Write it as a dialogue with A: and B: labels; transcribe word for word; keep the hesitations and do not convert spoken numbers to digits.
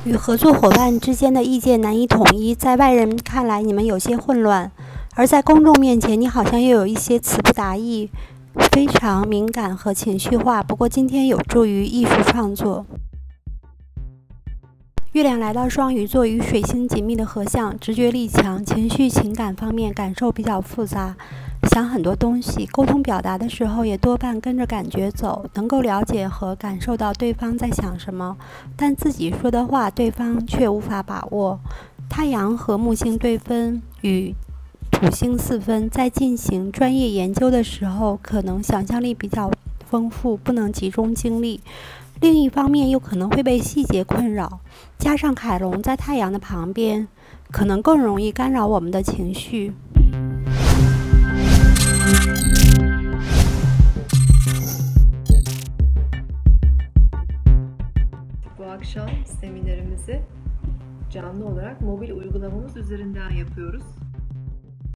A: 与合作伙伴之间的意见难以统一，在外人看来你们有些混乱，而在公众面前你好像又有一些词不达意，非常敏感和情绪化。不过今天有助于艺术创作。月亮来到双鱼座，与水星紧密的合相，直觉力强，情绪情感方面感受比较复杂，想很多东西，沟通表达的时候也多半跟着感觉走，能够了解和感受到对方在想什么，但自己说的话对方却无法把握。太阳和木星对分，与土星四分，在进行专业研究的时候，可能想象力比较丰富，不能集中精力。另一方面又可能会被细节困扰，加上凯龙在太阳的旁边，可能更容易干扰我们的情绪。
B: Bu akşam seminerimizi canlı olarak mobil uygulamamız üzerinden yapıyoruz.